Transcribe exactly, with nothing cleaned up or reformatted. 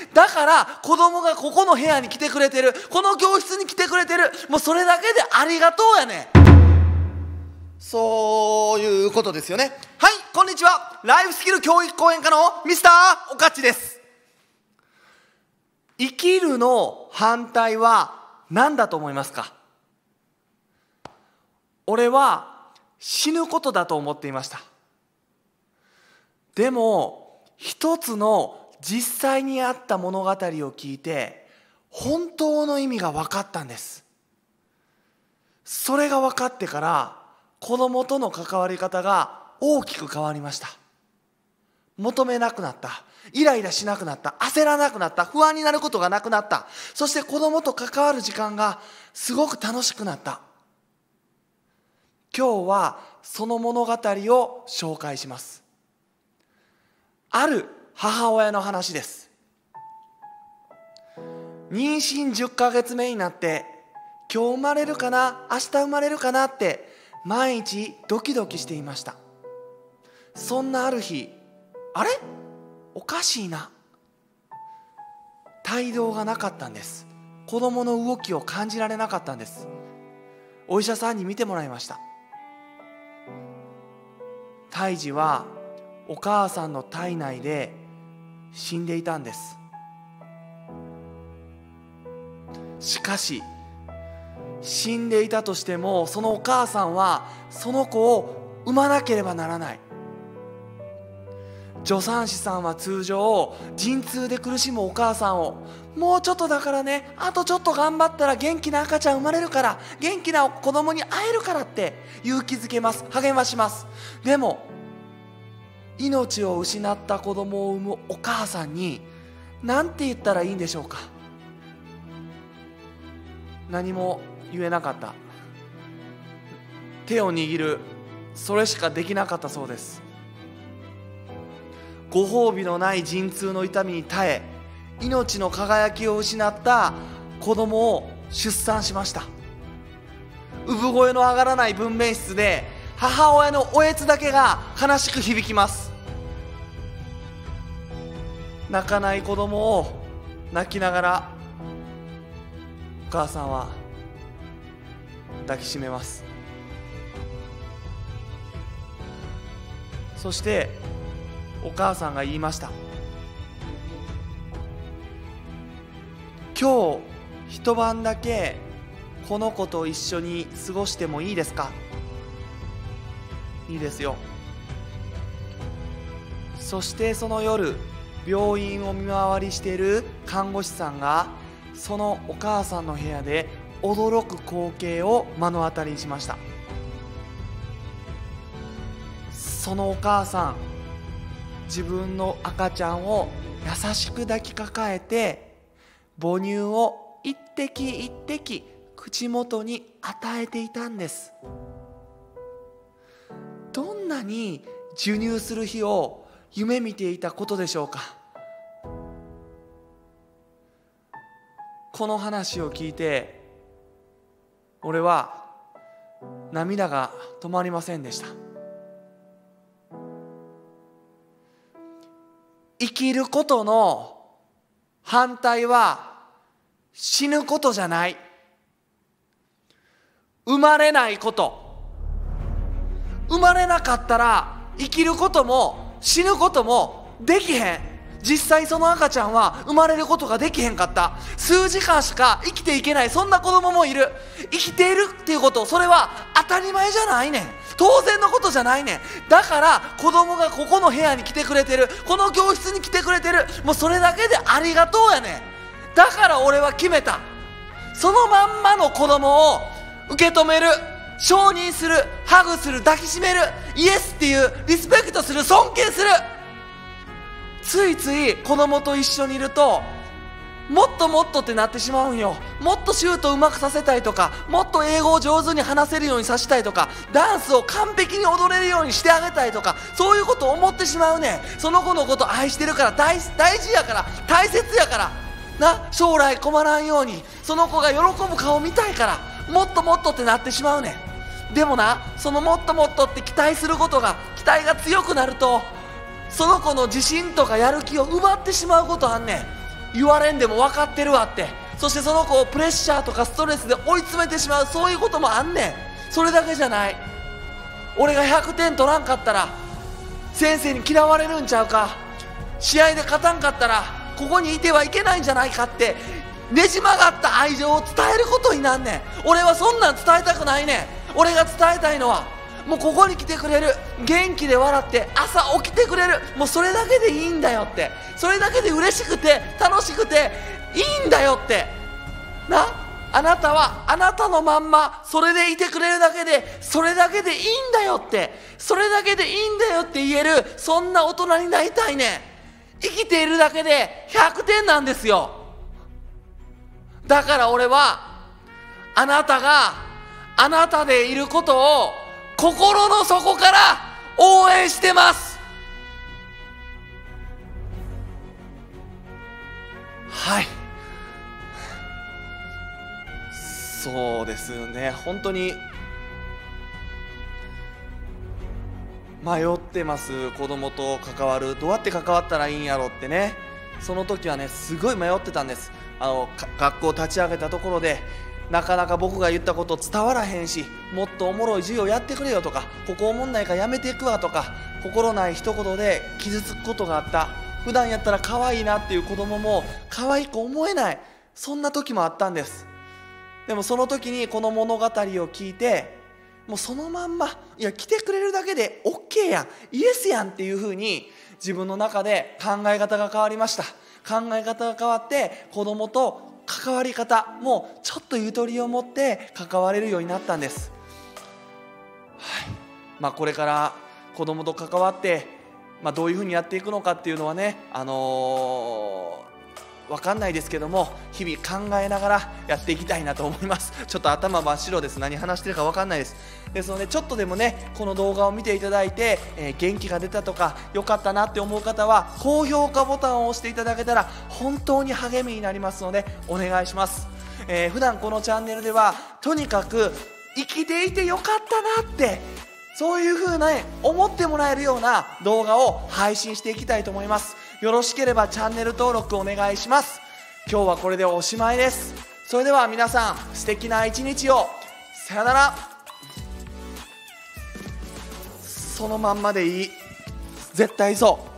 だから子供がここの部屋に来てくれてる、この教室に来てくれてる、もうそれだけでありがとうやね。そういうことですよね。はい、こんにちは。ライフスキル教育講演家のミスターおかっちです。生きるの反対は何だと思いますか？俺は死ぬことだと思っていました。でも一つの実際にあった物語を聞いて本当の意味が分かったんです。それが分かってから子供との関わり方が大きく変わりました。求めなくなった、イライラしなくなった、焦らなくなった、不安になることがなくなった、そして子供と関わる時間がすごく楽しくなった。今日はその物語を紹介します。ある母親の話です。妊娠じゅっかげつめになって今日生まれるかな、明日生まれるかなって毎日ドキドキしていました。そんなある日、あれ？おかしいな。胎動がなかったんです。子供の動きを感じられなかったんです。お医者さんに見てもらいました。胎児はお母さんの体内で死んでいたんです。しかし死んでいたとしても、そのお母さんはその子を産まなければならない。助産師さんは通常陣痛で苦しむお母さんを、もうちょっとだからね、あとちょっと頑張ったら元気な赤ちゃん生まれるから、元気な子供に会えるからって勇気づけます、励まします。でも命を失った子供を産むお母さんに何て言ったらいいんでしょうか。何も言えなかった。手を握る、それしかできなかったそうです。ご褒美のない陣痛の痛みに耐え、命の輝きを失った子供を出産しました。産声の上がらない分娩室で母親のおえつだけが悲しく響きます。泣かない子供を泣きながらお母さんは抱きしめます。そしてお母さんが言いました。今日一晩だけこの子と一緒に過ごしてもいいですか？いいですよ。そしてその夜、病院を見回りしている看護師さんがそのお母さんの部屋で驚く光景を目の当たりにしました。そのお母さん、自分の赤ちゃんを優しく抱きかかえて母乳を一滴一滴口元に与えていたんです。どんなに授乳する日を夢見ていたことでしょうか。この話を聞いて俺は涙が止まりませんでした。生きることの反対は死ぬことじゃない。生まれないこと。生まれなかったら生きることも死ぬこともできへん。実際その赤ちゃんは生まれることができへんかった。数時間しか生きていけない、そんな子供もいる。生きているっていうこと、それは当たり前じゃないねん。当然のことじゃないねん。だから子供がここの部屋に来てくれてる、この教室に来てくれてる、もうそれだけでありがとうやねん。だから俺は決めた。そのまんまの子供を受け止める、承認する、ハグする、抱きしめる、イエスっていう、リスペクトする、尊敬する。ついつい子供と一緒にいるともっともっとってなってしまうんよ。もっとシュートうまくさせたいとか、もっと英語を上手に話せるようにさせたいとか、ダンスを完璧に踊れるようにしてあげたいとか、そういうことを思ってしまうねん。その子のこと愛してるから、 大, 大事やから、大切やからな、将来困らんようにその子が喜ぶ顔見たいから、もっともっとってなってしまうねん。でもな、そのもっともっとって期待することが、期待が強くなるとその子の自信とかやる気を奪ってしまうことあんねん。 言われんでも分かってるわって、そしてその子をプレッシャーとかストレスで追い詰めてしまう、そういうこともあんねん。それだけじゃない。俺がひゃくてん取らんかったら先生に嫌われるんちゃうか、試合で勝たんかったらここにいてはいけないんじゃないかってねじ曲がった愛情を伝えることになんねん。俺はそんなん伝えたくないねん。俺が伝えたいのは、もうここに来てくれる、元気で笑って朝起きてくれる、もうそれだけでいいんだよって、それだけで嬉しくて楽しくていいんだよってな。あなたはあなたのまんまそれでいてくれるだけで、それだけでいいんだよって、それだけでいいんだよって言える、そんな大人になりたいねん。生きているだけでひゃくてんなんですよ。だから俺はあなたがあなたでいることを心の底から応援してます。はい、そうですよね。本当に迷ってます。子供と関わる、どうやって関わったらいいんやろってね。その時はねすごい迷ってたんです。あの学校立ち上げたところでなかなか僕が言ったこと伝わらへんし、もっとおもろい授業やってくれよとか、ここおもんないからやめていくわとか、心ない一言で傷つくことがあった。普段やったら可愛いなっていう子供も可愛く思えない、そんな時もあったんです。でもその時にこの物語を聞いて、もうそのまんま、いや来てくれるだけで OK やん、イエスやんっていう風に自分の中で考え方が変わりました。考え方が変わって子供と関わり方もちょっとゆとりを持って関われるようになったんです。はい、まあ、これから子供と関わって、まあ、どういう風にやっていくのかっていうのはね、あのー分かんないですけども、日々考えながらやっていきたいなと思います。ちょっと頭真っ白です。何話してるか分かんないです。ですのでちょっとでもねこの動画を見ていただいて、えー、元気が出たとか良かったなって思う方は高評価ボタンを押していただけたら本当に励みになりますのでお願いします。えー、普段このチャンネルではとにかく生きていてよかったなって、そういう風な思ってもらえるような動画を配信していきたいと思います。よろしければチャンネル登録お願いします。今日はこれでおしまいです。それでは皆さん素敵な一日を。さよなら。そのまんまでいい、絶対そう。